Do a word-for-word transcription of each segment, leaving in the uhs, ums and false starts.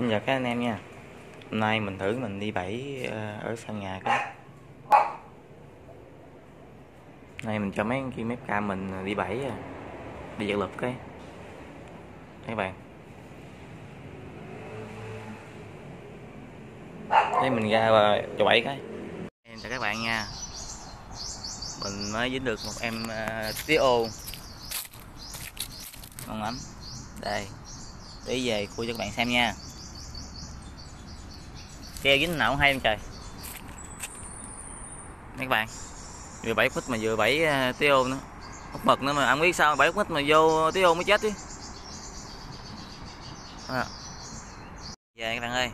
Xin chào các anh em nha. Hôm nay mình thử mình đi bẫy ở sân nhà cái. Nay mình cho mấy cái mép cam mình đi bẫy, đi giật lực cái. Các bạn. Thế mình ra cho bẫy cái. Em chào các bạn nha. Mình mới dính được một em uh, tí ô ngon lắm. Đây, đi về khui cho các bạn xem nha. Keo dính nào cũng hay không trời. Mấy các bạn, vừa bảy phút mà vừa bảy uh, tí ô nữa, hút mực nữa mà ăn biết sao bảy phút mà vô tí ô mới chết chứ. À. Về các bạn ơi,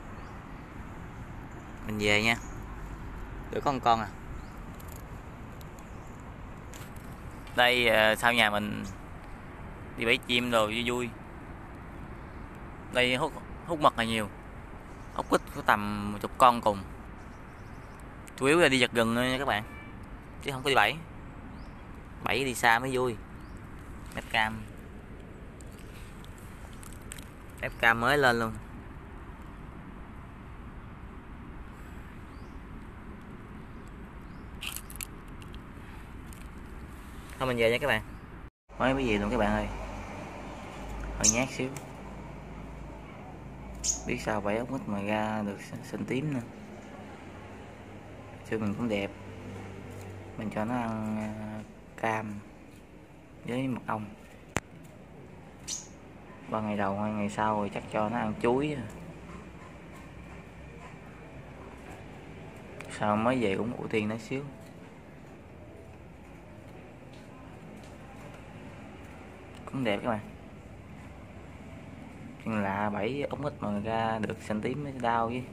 mình về nha, được có một con à. Đây uh, sau nhà mình đi bẫy chim đồ vui vui. Đây hút hút mật là nhiều, ốc vít có tầm một chục con cùng. Chủ yếu là đi giật gừng thôi nha các bạn, chứ không có đi bẫy. Bẫy đi xa mới vui. Mép cam, mép cam mới lên luôn. Thôi mình về nha các bạn. Mới cái gì luôn các bạn ơi, hơi nhát xíu. Biết sao bẫy ốc vít mà ra được xanh tím nữa. Chứ mình cũng đẹp. Mình cho nó ăn cam với mật ong. Qua ngày đầu hay ngày sau rồi chắc cho nó ăn chuối. Sao mới về cũng ưu tiên nó xíu. Cũng đẹp các bạn. Nhưng lạ bẫy ốc vít mà ra được xanh tím mới đau chứ.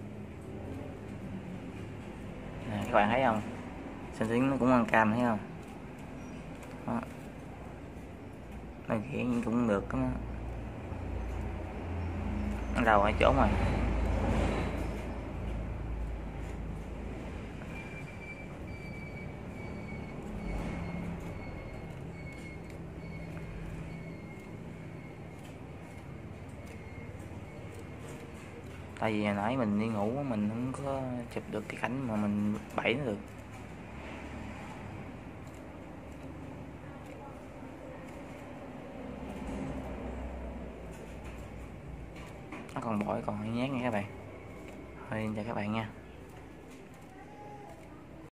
Nè, các bạn thấy không, xanh tím nó cũng ăn cam thấy không. Đó. Nó ghẻ cũng được đó. Nó đầu hai chỗ rồi. Tại vì hồi nãy mình đi ngủ mình không có chụp được cái cảnh mà mình bẫy nó được. Nó còn bội còn hơi nhát nha các bạn. Thôi chào các bạn nha.